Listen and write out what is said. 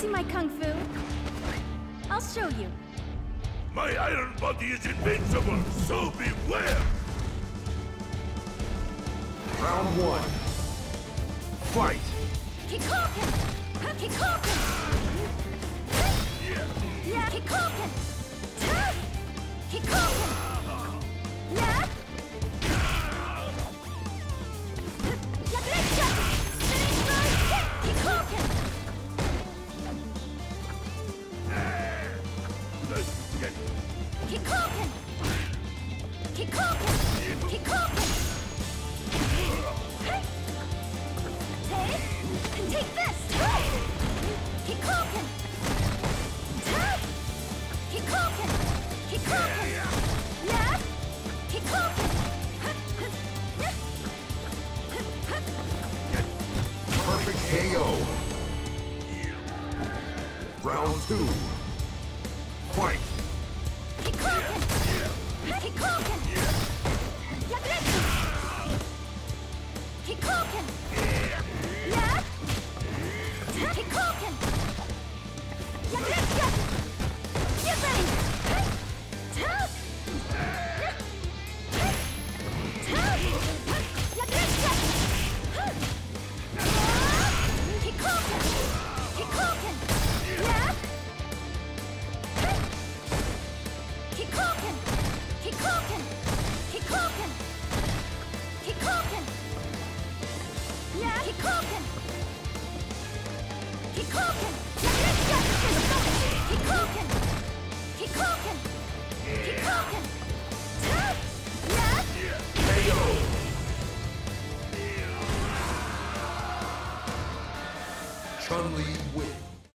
see my kung fu? I'll show you. My iron body is invincible, so beware! Round one. Fight! Kikoken! Kikoken! Yeah! Kikoken! Kikoken! Yeah! Yagrecha! Spinning strike! Kikoken! Kikoken! Kikoken! Kikoken! Take this! Kikoken! Kikoken! Kikoken! Yeah! Kikoken! Perfect KO. Round two. Fight! Kikoken! Kikoken! Yagrecha! Kikoken! Yeah! Kikoken! Yagrecha! Get ready! Yagrecha! Kikoken! Kikoken! Yeah! Kikoken! Kikoken! Kikoken! Kikoken! Yeah! Kikoken! Kikoken! Yagrecha! Kikoken! Kikoken! Kikoken! Yeah! KO. Chun-Li wins.